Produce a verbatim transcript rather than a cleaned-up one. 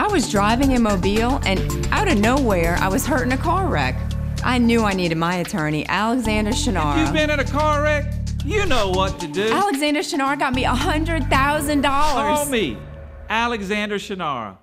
I was driving in Mobile, and out of nowhere, I was hurt in a car wreck. I knew I needed my attorney, Alexander Shannara. You've been in a car wreck? You know what to do. Alexander Shannara got me one hundred thousand dollars. Call me, Alexander Shannara.